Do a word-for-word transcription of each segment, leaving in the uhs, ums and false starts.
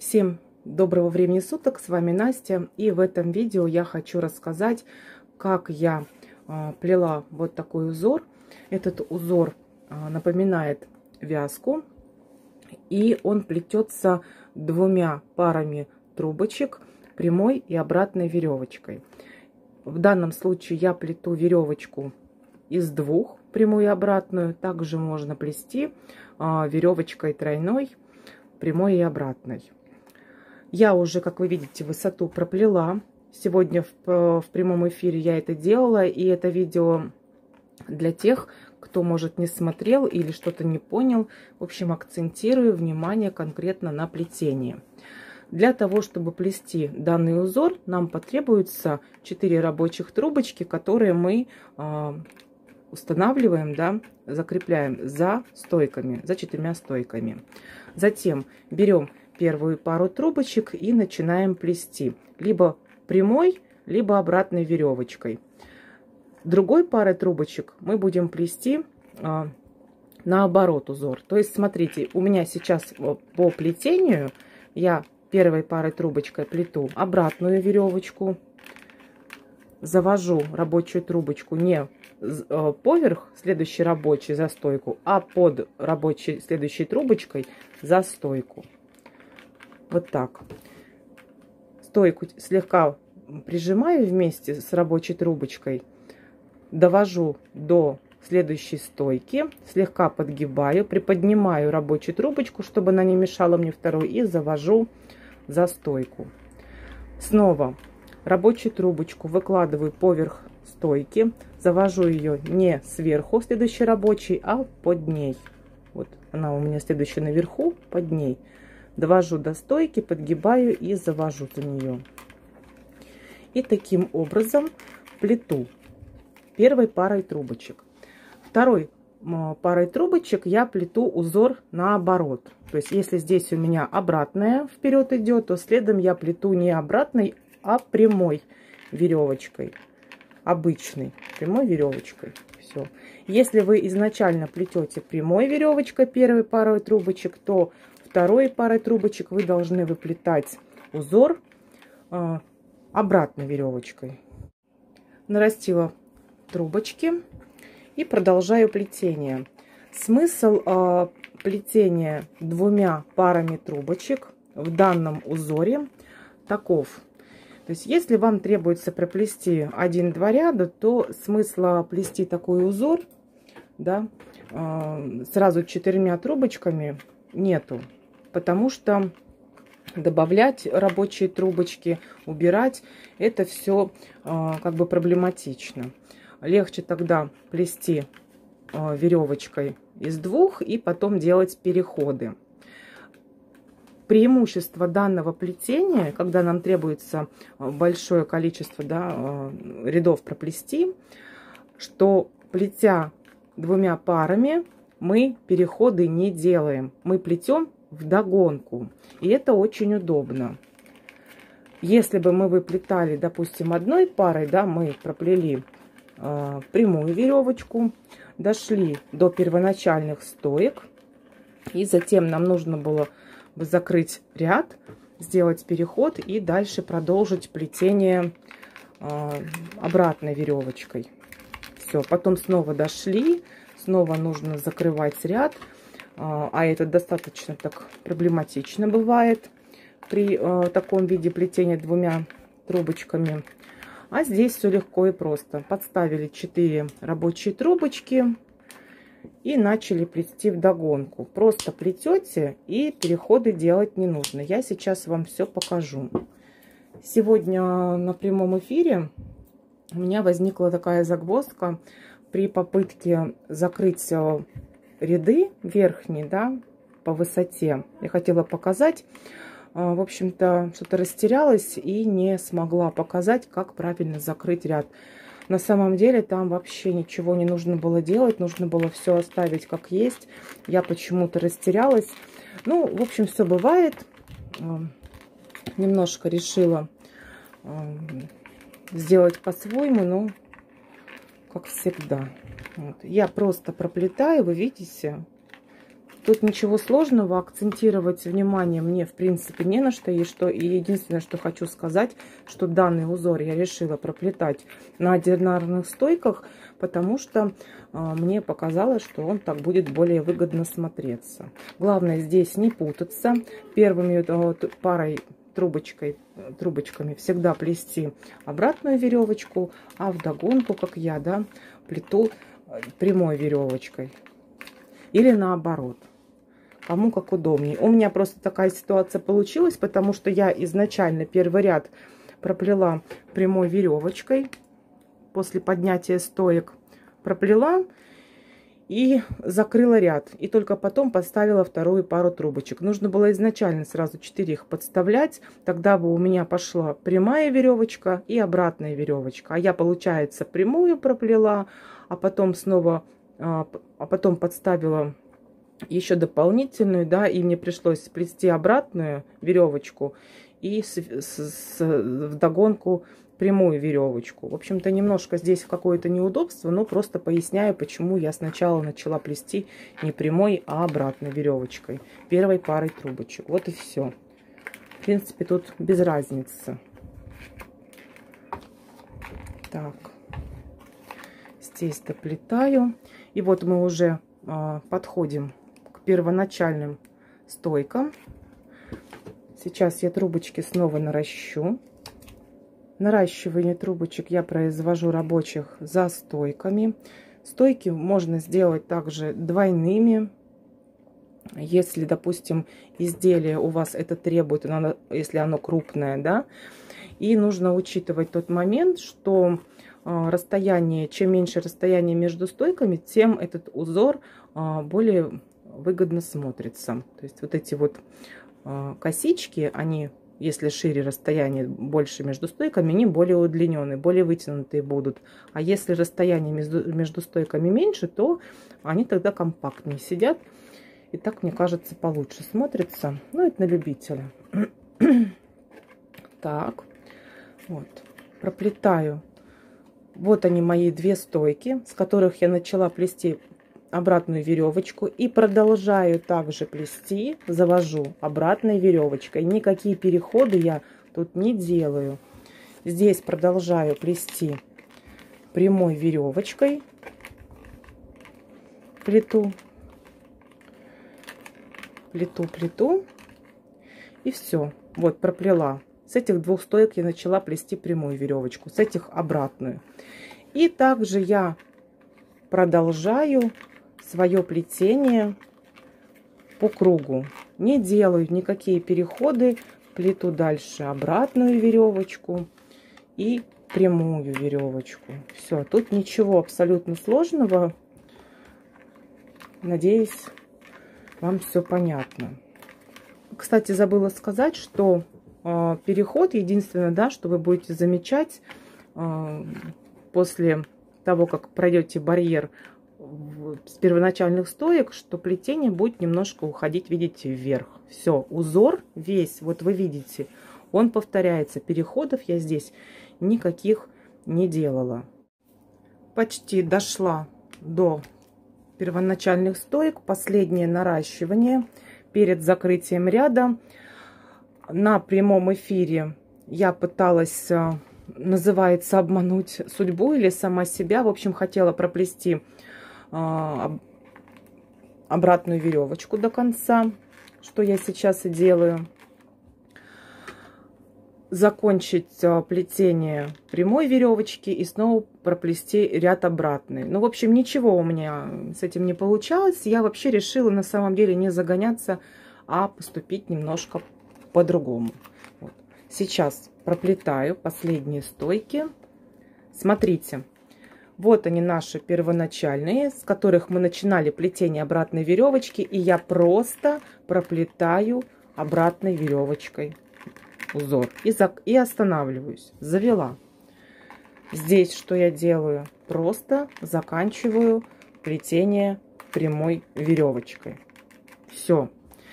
Всем доброго времени суток, с вами Настя, и в этом видео я хочу рассказать, как я э, плела вот такой узор. Этот узор э, напоминает вязку, и он плетется двумя парами трубочек, прямой и обратной веревочкой. В данном случае я плету веревочку из двух, прямую и обратную. Также можно плести э, веревочкой тройной, прямой и обратной. Я уже, как вы видите, высоту проплела. Сегодня в, в прямом эфире я это делала. И это видео для тех, кто, может, не смотрел или что-то не понял. В общем, акцентирую внимание конкретно на плетении. Для того, чтобы плести данный узор, нам потребуется четыре рабочих трубочки, которые мы э, устанавливаем, да, закрепляем за стойками, за четырьмя стойками. Затем берем первую пару трубочек и начинаем плести либо прямой, либо обратной веревочкой. Другой парой трубочек мы будем плести а, наоборот узор. То есть, смотрите, у меня сейчас по плетению я первой парой трубочкой плету обратную веревочку, завожу рабочую трубочку не поверх следующей рабочей за стойку, а под рабочей следующей трубочкой за стойку. Вот так. Стойку слегка прижимаю вместе с рабочей трубочкой, довожу до следующей стойки, слегка подгибаю, приподнимаю рабочую трубочку, чтобы она не мешала мне второй, и завожу за стойку. Снова рабочую трубочку выкладываю поверх стойки, завожу ее не сверху следующей рабочей, а под ней. Вот она у меня следующая наверху, под ней. Довожу до стойки, подгибаю и завожу за нее. И таким образом плету первой парой трубочек. Второй парой трубочек я плету узор наоборот. То есть, если здесь у меня обратная вперед идет, то следом я плету не обратной, а прямой веревочкой. Обычной прямой веревочкой. Все. Если вы изначально плетете прямой веревочкой первой парой трубочек, то второй парой трубочек вы должны выплетать узор э, обратной веревочкой. Нарастила трубочки и продолжаю плетение. Смысл э, плетения двумя парами трубочек в данном узоре таков. То есть, если вам требуется проплести один-два ряда, то смысла плести такой узор, да, э, сразу четырьмя трубочками нету. Потому что добавлять рабочие трубочки, убирать, это все э, как бы проблематично. Легче тогда плести э, веревочкой из двух и потом делать переходы. Преимущество данного плетения, когда нам требуется большое количество, да, э, рядов проплести, что плетя двумя парами мы переходы не делаем. Мы плетем вдогонку. И это очень удобно. Если бы мы выплетали, допустим, одной парой, да, мы проплели э, прямую веревочку, дошли до первоначальных стоек, и затем нам нужно было бы закрыть ряд, сделать переход и дальше продолжить плетение э, обратной веревочкой. Все, потом снова дошли, снова нужно закрывать ряд. А это достаточно так проблематично бывает при э, таком виде плетения двумя трубочками. А здесь все легко и просто. Подставили четыре рабочие трубочки и начали плести вдогонку. Просто плетете, и переходы делать не нужно. Я сейчас вам все покажу. Сегодня на прямом эфире у меня возникла такая загвоздка при попытке закрыть ряды верхние, да, по высоте. Я хотела показать, в общем-то, что-то растерялась и не смогла показать, как правильно закрыть ряд. На самом деле там вообще ничего не нужно было делать, нужно было все оставить как есть. Я почему-то растерялась. Ну, в общем, все бывает. Немножко решила сделать по-своему, но как всегда. Вот. Я просто проплетаю, вы видите, Тут ничего сложного, акцентировать внимание мне, в принципе, не на что. И, что, и единственное, что хочу сказать, что данный узор я решила проплетать на одинарных стойках, потому что а, мне показалось, что он так будет более выгодно смотреться. Главное здесь не путаться. Первыми вот, парой трубочкой, трубочками всегда плести обратную веревочку, а вдогонку, как я, да, плету прямой веревочкой. Или наоборот. Кому как удобнее. У меня просто такая ситуация получилась, потому что я изначально первый ряд проплела прямой веревочкой. После поднятия стоек проплела и закрыла ряд. И только потом поставила вторую пару трубочек. Нужно было изначально сразу четыре их подставлять. Тогда бы у меня пошла прямая веревочка и обратная веревочка. А я, получается, прямую проплела, а потом снова, а потом подставила еще дополнительную, да, и мне пришлось сплести обратную веревочку и с, с, с, вдогонку прямую веревочку. В общем-то, немножко здесь какое-то неудобство, но просто поясняю, почему я сначала начала плести не прямой, а обратной веревочкой, первой парой трубочек. Вот и все. В принципе, тут без разницы. Так, здесь доплетаю. И вот мы уже а, подходим к первоначальным стойкам. Сейчас я трубочки снова наращу. Наращивание трубочек я произвожу рабочих за стойками. Стойки можно сделать также двойными. Если, допустим, изделие у вас это требует, если оно крупное, да. И нужно учитывать тот момент, что расстояние, чем меньше расстояние между стойками, тем этот узор более выгодно смотрится. То есть вот эти вот косички, они, если шире расстояние больше между стойками, они более удлиненные, более вытянутые будут. А если расстояние между, между стойками меньше, то они тогда компактнее сидят. И так, мне кажется, получше смотрится. Ну, это на любителя. Так, вот, проплетаю. Вот они, мои две стойки, с которых я начала плести обратную веревочку. И продолжаю также плести, завожу обратной веревочкой. Никакие переходы я тут не делаю. Здесь продолжаю плести прямой веревочкой. Плету. Плету, плету. И все. Вот, проплела. С этих двух стоек я начала плести прямую веревочку, с этих обратную. И также я продолжаю свое плетение по кругу. Не делаю никакие переходы, плету дальше обратную веревочку и прямую веревочку. Все, тут ничего абсолютно сложного. Надеюсь, вам все понятно. Кстати, забыла сказать, что переход, единственное, да, что вы будете замечать э, после того, как пройдете барьер с первоначальных стоек, что плетение будет немножко уходить, видите, вверх. Все, узор весь, вот вы видите, он повторяется. Переходов я здесь никаких не делала. Почти дошла до первоначальных стоек. Последнее наращивание перед закрытием ряда. На прямом эфире я пыталась, называется, обмануть судьбу или сама себя. В общем, хотела проплести обратную веревочку до конца, что я сейчас и делаю. Закончить плетение прямой веревочки и снова проплести ряд обратный. Ну, в общем, ничего у меня с этим не получалось. Я вообще решила на самом деле не загоняться, а поступить немножко по-другому. Вот. Сейчас проплетаю последние стойки. Смотрите, вот они наши первоначальные, с которых мы начинали плетение обратной веревочки, и я просто проплетаю обратной веревочкой узор и, за... и останавливаюсь. Завела. Здесь что я делаю? Просто заканчиваю плетение прямой веревочкой. Все.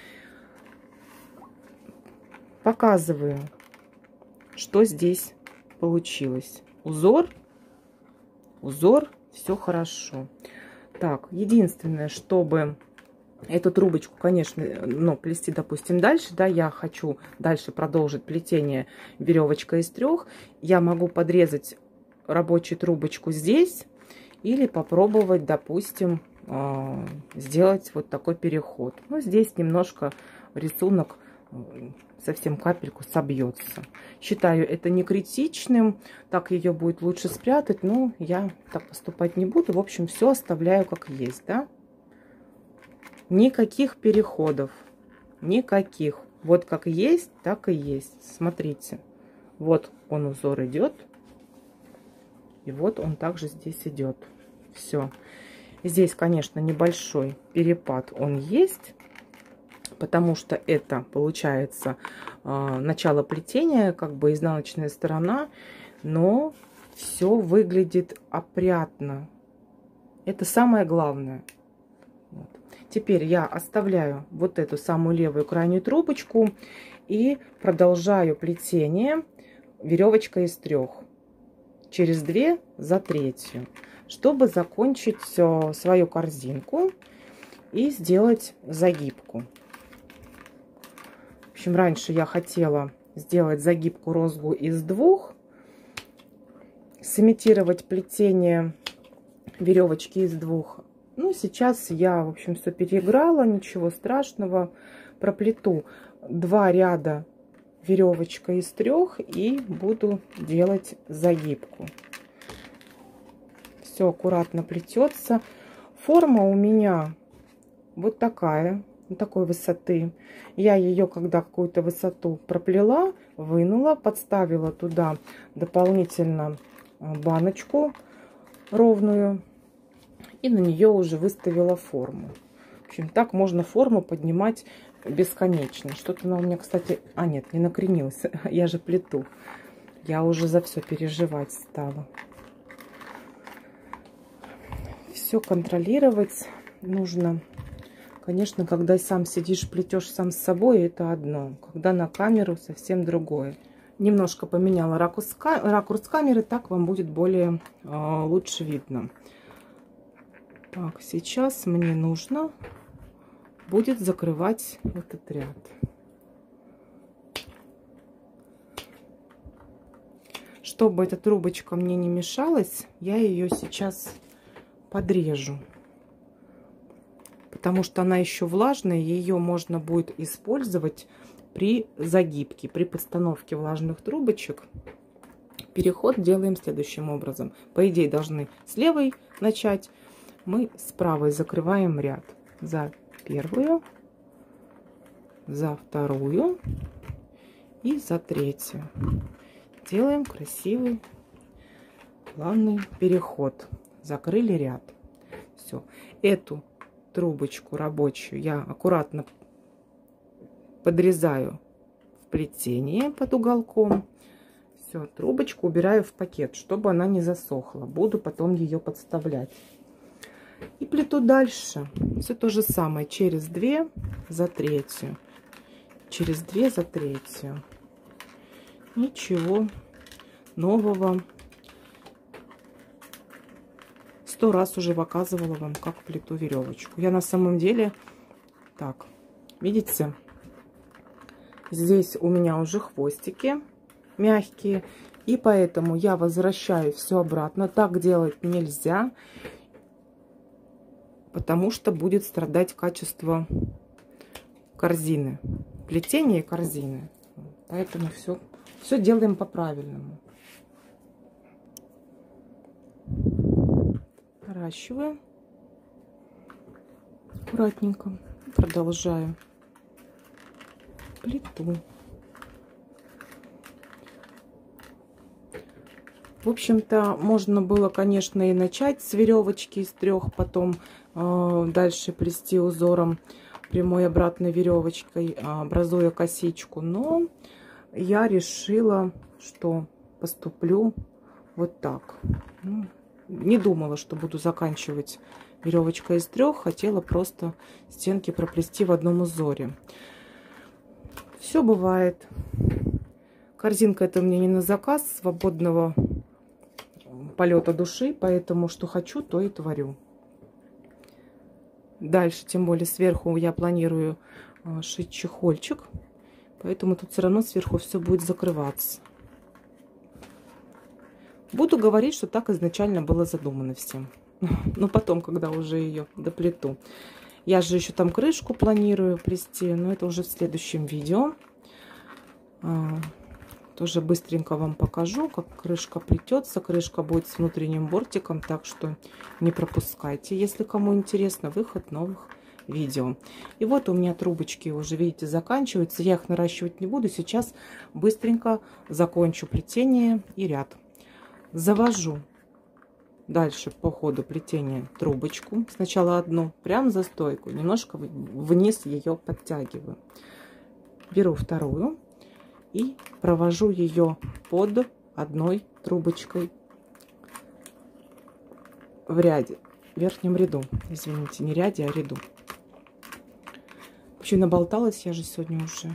Показываю, что здесь получилось. Узор, узор, все хорошо. Так, единственное, чтобы эту трубочку, конечно, ну, плести, допустим, дальше, да, я хочу дальше продолжить плетение веревочка из трех, я могу подрезать рабочую трубочку здесь или попробовать, допустим, сделать вот такой переход. Ну, здесь немножко рисунок совсем капельку собьется. Считаю это не критичным, так ее будет лучше спрятать, но я так поступать не буду. В общем, все оставляю как есть, да. Никаких переходов, никаких. Вот как есть, так и есть. Смотрите, вот он узор идет, и вот он также здесь идет. Все. Здесь, конечно, небольшой перепад он есть, потому что это получается э, начало плетения, как бы изнаночная сторона, но все выглядит опрятно. Это самое главное. Вот. Теперь я оставляю вот эту самую левую крайнюю трубочку и продолжаю плетение веревочкой из трех через две за третью, чтобы закончить э, свою корзинку и сделать загибку. В общем, раньше я хотела сделать загибку розгу из двух, сымитировать плетение веревочки из двух. Ну, сейчас я, в общем, все переиграла, ничего страшного. Проплету два ряда веревочка из трех и буду делать загибку. Все аккуратно плетется. Форма у меня вот такая, вот такой высоты. Я ее, когда какую-то высоту проплела, вынула, подставила туда дополнительно баночку ровную и на нее уже выставила форму. В общем, так можно форму поднимать бесконечно. Что-то она у меня, кстати... А, нет, не накренилась. Я же плету. Я уже за все переживать стала. Все контролировать нужно. Конечно, когда сам сидишь, плетешь сам с собой, это одно. Когда на камеру, совсем другое. Немножко поменяла ракурс, ракурс камеры, так вам будет более э, лучше видно. Так, сейчас мне нужно будет закрывать этот ряд. Чтобы эта трубочка мне не мешалась, я ее сейчас подрежу. Потому что она еще влажная, ее можно будет использовать при загибке, при подстановке влажных трубочек. Переход делаем следующим образом. По идее, должны с левой начать. Мы с правой закрываем ряд за первую, за вторую и за третью. Делаем красивый плавный переход. Закрыли ряд. Все. Эту трубочку рабочую я аккуратно подрезаю в плетение под уголком. Все, трубочку убираю в пакет, чтобы она не засохла. Буду потом ее подставлять. И плету дальше. Все то же самое. Через две за третью. Через две за третью. Ничего нового. Сто раз уже показывала вам, как плету веревочку. Я на самом деле... Так, видите? Здесь у меня уже хвостики мягкие. И поэтому я возвращаю все обратно. Так делать нельзя. Потому что будет страдать качество корзины. Плетение корзины. Поэтому все, все делаем по-правильному. Наращиваю. Аккуратненько. Продолжаю плиту. В общем-то, можно было, конечно, и начать с веревочки из трех, потом э, дальше плести узором прямой обратной веревочкой, образуя косичку. Но я решила, что поступлю вот так. Ну, не думала, что буду заканчивать веревочкой из трех. Хотела просто стенки проплести в одном узоре. Все бывает. Корзинка это мне не на заказ, свободного полета души, поэтому что хочу, то и творю. дальше, тем более сверху я планирую шить чехольчик, поэтому тут все равно сверху все будет закрываться. Буду говорить, что так изначально было задумано всем. Но потом, когда уже ее доплету. Я же еще там крышку планирую плести, но это уже в следующем видео. Тоже быстренько вам покажу, как крышка плетется. Крышка будет с внутренним бортиком, так что не пропускайте, если кому интересно, выход новых видео. И вот у меня трубочки уже, видите, заканчиваются. Я их наращивать не буду. Сейчас быстренько закончу плетение и ряд. Завожу дальше по ходу плетения трубочку. Сначала одну прям за стойку, немножко вниз ее подтягиваю. Беру вторую и провожу ее под одной трубочкой в ряде, в верхнем ряду. Извините, не ряде, а ряду. Вообще наболталась я же сегодня уже.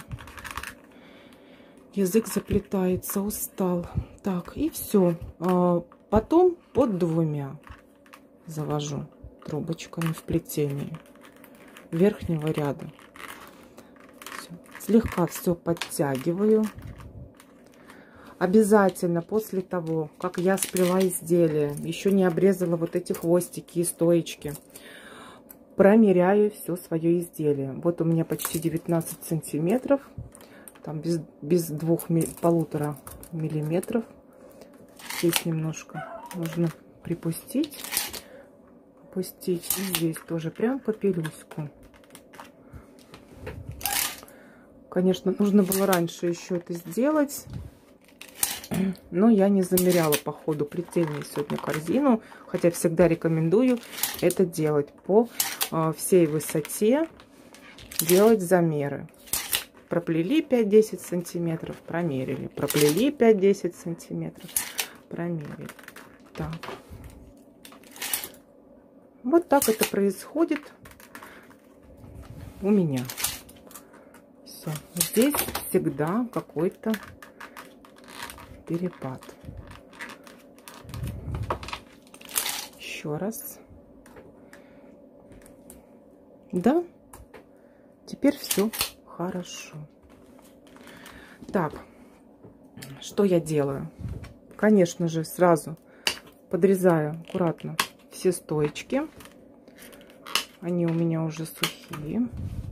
Язык заплетается, устал. Так, и все. Потом под двумя завожу трубочками в плетении верхнего ряда. Все. Слегка все подтягиваю. Обязательно после того, как я сплела изделие, еще не обрезала вот эти хвостики и стоечки, промеряю все свое изделие. Вот у меня почти девятнадцать сантиметров. Там без, без двух, полутора миллиметров. Здесь немножко нужно припустить. Опустить. И здесь тоже прям попелюську. Конечно, нужно было раньше еще это сделать. Но я не замеряла по ходу плетения сегодня корзину. Хотя всегда рекомендую это делать по э, всей высоте. Делать замеры. Проплели пять-десять сантиметров, промерили. Проплели пять-десять сантиметров, промерили. Так. Вот так это происходит у меня. Все. Здесь всегда какой-то перепад. Еще раз. Да. Теперь все хорошо. Так, что я делаю? Конечно же, сразу подрезаю аккуратно все стоечки. Они у меня уже сухие.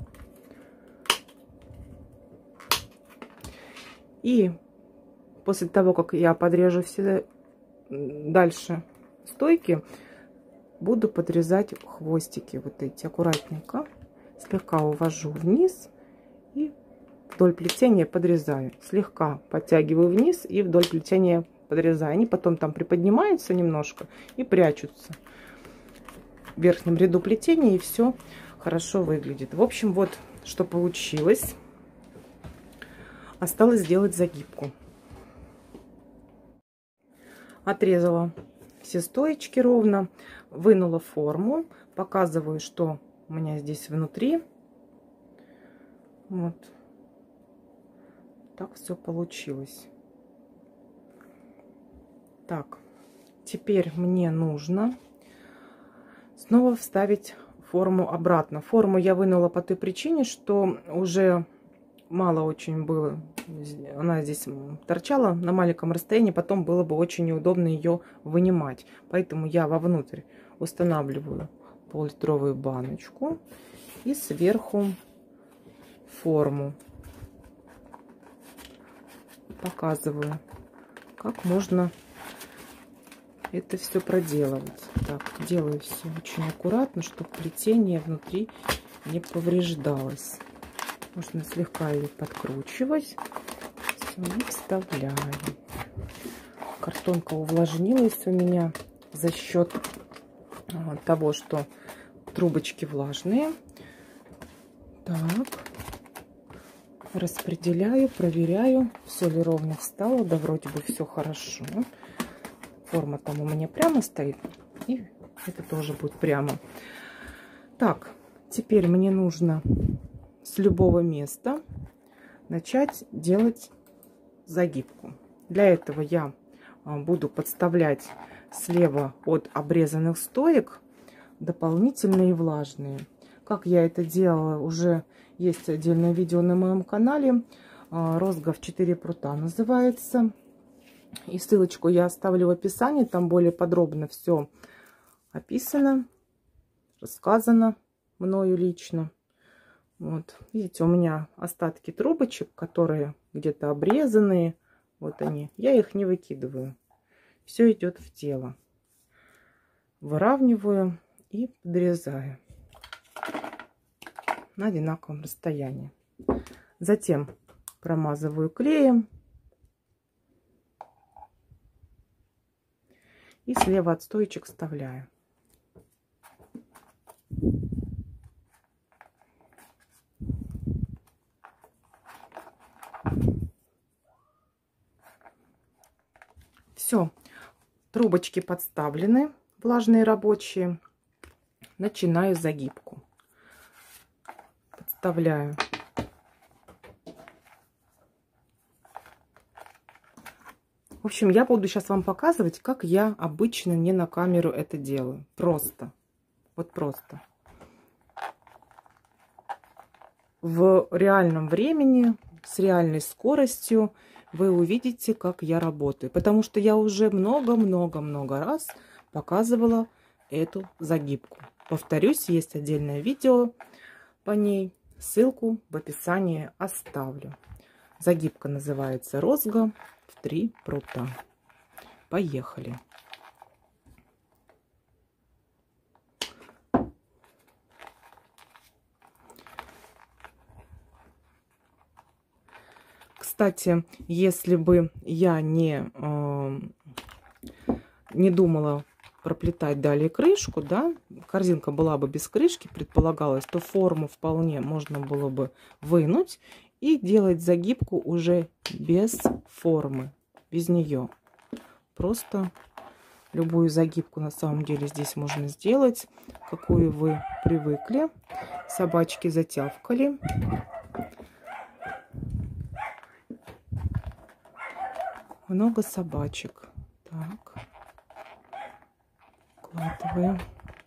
И после того, как я подрежу все дальше стойки, буду подрезать хвостики вот эти аккуратненько. Слегка увожу вниз и вдоль плетения подрезаю. Слегка подтягиваю вниз и вдоль плетения подрезаю. Они потом там приподнимаются немножко и прячутся в верхнем ряду плетения, и все хорошо выглядит. В общем, вот что получилось. Осталось сделать загибку. Отрезала все стоечки ровно, вынула форму, показываю, что у меня здесь внутри. Вот так все получилось. Так, теперь мне нужно снова вставить форму обратно. Форму я вынула по той причине, что уже мало очень было. Она здесь торчала на маленьком расстоянии, потом было бы очень неудобно ее вынимать. Поэтому я вовнутрь устанавливаю пол-литровую баночку и сверху форму. Показываю, как можно это все проделывать. Так, делаю все очень аккуратно, чтобы плетение внутри не повреждалось. Можно слегка ее подкручивать. Все, и вставляю. Картонка увлажнилась у меня за счет того, что трубочки влажные. Так. Распределяю, проверяю, все ли ровно встало. Да, вроде бы все хорошо. Форма там у меня прямо стоит. И это тоже будет прямо. Так, теперь мне нужно с любого места начать делать загибку. Для этого я буду подставлять слева от обрезанных стоек дополнительные влажные. Как я это делала, уже есть отдельное видео на моем канале. Розга в четыре прута называется. И ссылочку я оставлю в описании. Там более подробно все описано, рассказано мною лично. Вот, видите, у меня остатки трубочек, которые где-то обрезанные. Вот они. Я их не выкидываю. Все идет в тело. Выравниваю и подрезаю на одинаковом расстоянии. Затем промазываю клеем. И слева от стоечек вставляю. Все, трубочки подставлены, влажные рабочие. Начинаю загибку. Подставляю. В общем, я буду сейчас вам показывать, как я обычно не на камеру это делаю. Просто. Вот просто. В реальном времени, с реальной скоростью вы увидите, как я работаю. Потому что я уже много-много-много раз показывала эту загибку. Повторюсь, есть отдельное видео по ней. Ссылку в описании оставлю. Загибка называется розга в три прута. Поехали. Кстати, если бы я не, э, не думала проплетать далее крышку, да, корзинка была бы без крышки, предполагалось, то форму вполне можно было бы вынуть и делать загибку уже без формы, без нее. Просто любую загибку на самом деле здесь можно сделать, какую вы привыкли. Собачки затявкали. Много собачек. Так. Укладываем.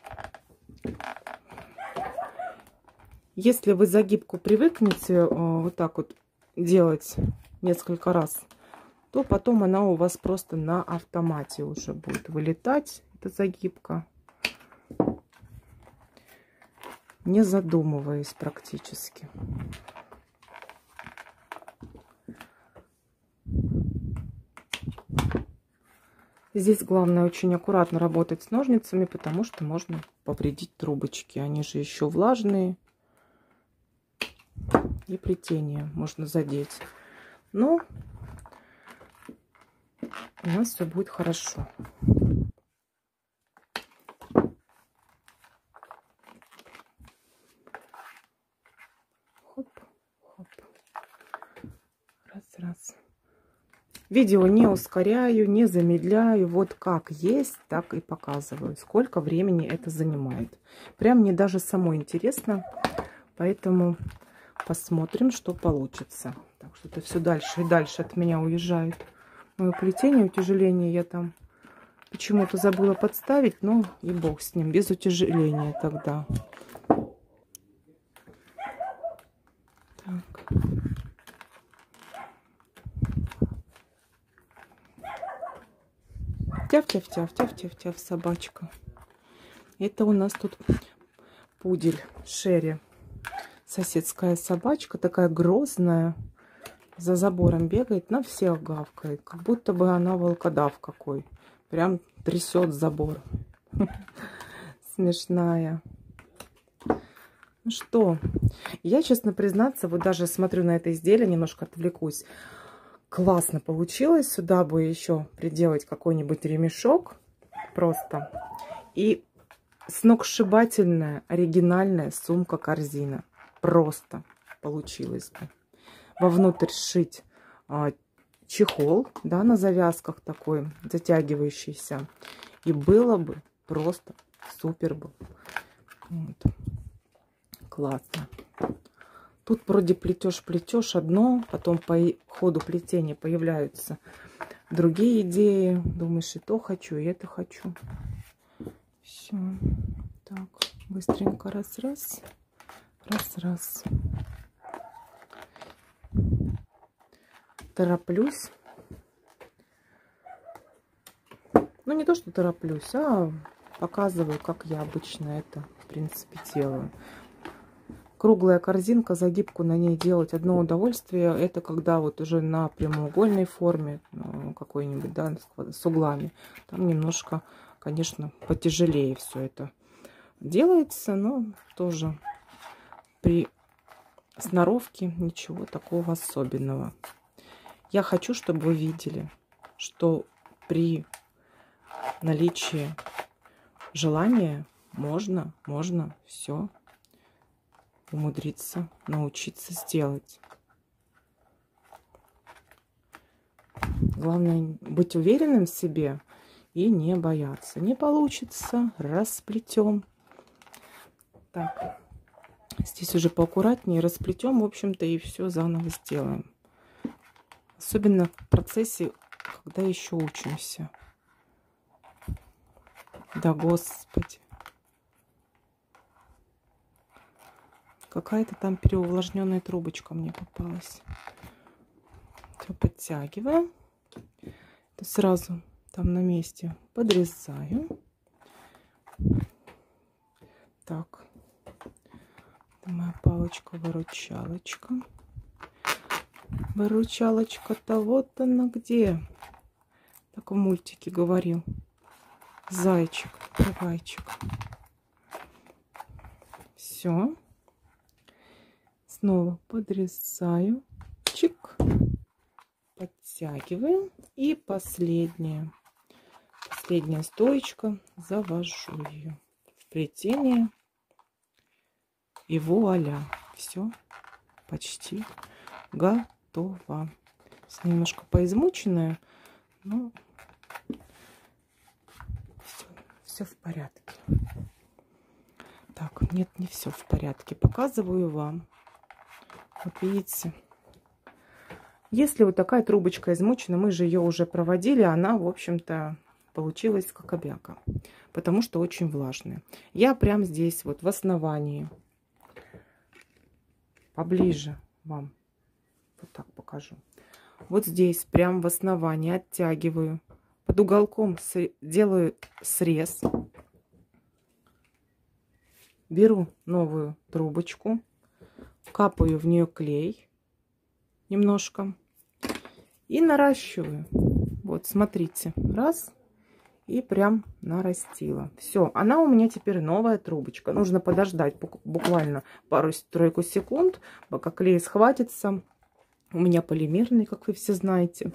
Если вы загибку привыкнете вот так вот делать несколько раз, то потом она у вас просто на автомате уже будет вылетать, эта загибка, не задумываясь практически. Здесь главное очень аккуратно работать с ножницами, потому что можно повредить трубочки. Они же еще влажные. И плетение можно задеть. Но у нас все будет хорошо. Хоп, хоп. Раз, раз. Видео не ускоряю, не замедляю. Вот как есть, так и показываю. Сколько времени это занимает. Прям мне даже самой интересно. Поэтому посмотрим, что получится. Так что это все дальше и дальше от меня уезжает. Мое плетение, утяжеление я там почему-то забыла подставить. Но и бог с ним, без утяжеления тогда. Так. Тяв-тяв-тяв, тяв-тяв-тяв, собачка. Это у нас тут пудель Шерри. Соседская собачка, такая грозная. За забором бегает, на всех гавкает. Как будто бы она волкодав какой. Прям трясет забор. Смешная. Ну что, я, честно признаться, вот даже смотрю на это изделие, немножко отвлекусь. Классно получилось. Сюда бы еще приделать какой-нибудь ремешок. Просто. И сногсшибательная, оригинальная сумка-корзина. Просто получилось бы. Вовнутрь сшить а, чехол, да, на завязках такой, затягивающийся. И было бы просто супер бы. Вот. Классно. Тут вроде плетешь-плетешь одно, потом по ходу плетения появляются другие идеи. Думаешь, и то хочу, и это хочу. Все. Так, быстренько раз-раз. Раз-раз. Тороплюсь. Ну, не то, что тороплюсь, а показываю, как я обычно это, в принципе, делаю. Круглая корзинка, загибку на ней делать одно удовольствие. Это когда вот уже на прямоугольной форме какой-нибудь, да, с углами. Там немножко, конечно, потяжелее все это делается, но тоже при сноровке ничего такого особенного. Я хочу, чтобы вы видели, что при наличии желания можно, можно все умудриться, научиться сделать. Главное быть уверенным в себе и не бояться. Не получится, расплетем. Так, здесь уже поаккуратнее расплетем, в общем-то, и все заново сделаем. Особенно в процессе, когда еще учимся. Да, Господи. Какая-то там переувлажненная трубочка мне попалась. Все подтягиваю. Это сразу там на месте подрезаю. Так. Это моя палочка-выручалочка. Выручалочка-то вот она где. Так в мультике говорил. Зайчик, давайчик. Все. Снова подрезаю. Чик. Подтягиваем. И последняя. Последняя стоечка. Завожу ее в плетение. И вуаля. Все почти готово. Немножко поизмученная, но все, все в порядке. Так, нет, не все в порядке. Показываю вам. Вот видите, если вот такая трубочка измучена, мы же ее уже проводили, она, в общем-то, получилась как обяка, потому что очень влажная. Я прям здесь вот в основании, поближе вам, вот так покажу. Вот здесь прям в основании оттягиваю, под уголком делаю срез, беру новую трубочку, капаю в нее клей немножко и наращиваю. Вот, смотрите, раз, и прям нарастила. Все, она у меня теперь новая трубочка. Нужно подождать буквально пару-тройку секунд, пока клей схватится. У меня полимерный, как вы все знаете.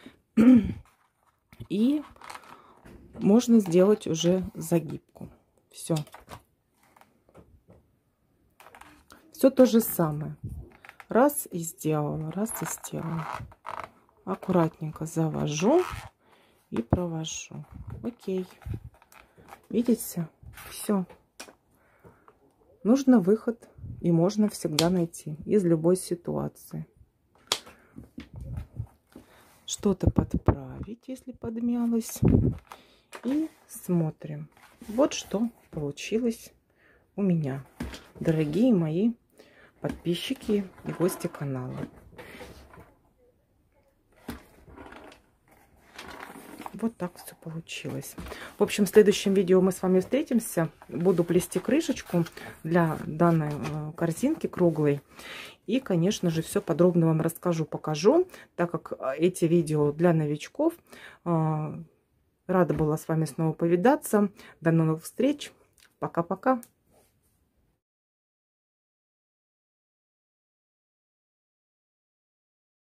И можно сделать уже загибку. Все. Все то же самое. Раз и сделала, раз и сделала. Аккуратненько завожу и провожу. Окей. Видите? Все. Нужно выход, и можно всегда найти из любой ситуации. Что-то подправить, если подмялось. И смотрим. Вот что получилось у меня, дорогие мои подписчики и гости канала. Вот так все получилось. В общем, в следующем видео мы с вами встретимся. Буду плести крышечку для данной корзинки круглой. И, конечно же, все подробно вам расскажу, покажу, так как эти видео для новичков. Рада была с вами снова повидаться. До новых встреч. Пока-пока.